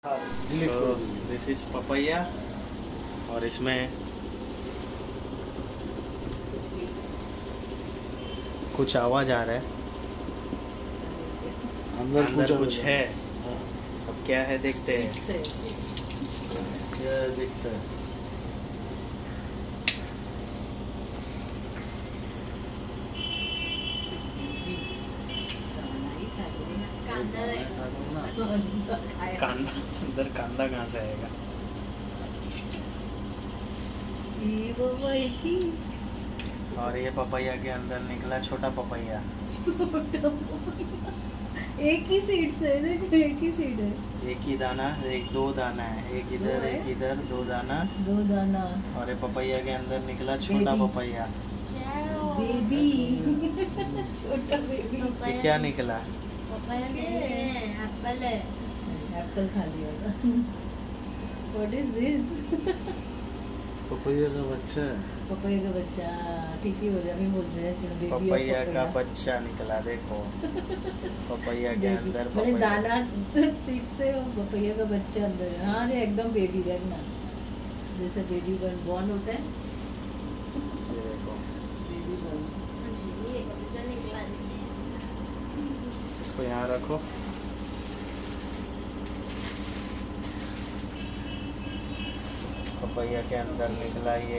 So this is papaya और इसमें कुछ आवाज आ रहा है, अंदर कुछ है। अब क्या है देखते हैं। क्या दिखता है? कांदा अंदर कांदा कहाँ से आएगा? और ये पपैया के अंदर निकला छोटा पपैया। एक ही सीड से, देखो एक ही सीड है। एक ही दाना, दो दाना है, एक इधर दो दाना। और ये पपैया के अंदर निकला छोटा पपैया, बेबी। छोटा बेबी। ये क्या निकला? पपैया नहीं है, एप्पल है। एप्पल खा लिया। What is this? पपैया का बच्चा है। पपैया का बच्चा, ठीक ही हो गया। अभी बोल रहे हैं पपैया का बच्चा निकला, देखो पपैया के अंदर मैंने दाना सीड से पपैया का बच्चा अंदर है। हाँ रे, एकदम बेबी देखना, जैसे बेबी बॉर्न होता है। ये देखो, बेबी बॉर्न। इसको यहाँ रखो। पपैया के अंदर निकला ये।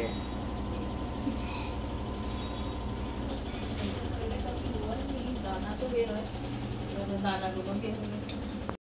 दाना तो दे रहा है, दाना को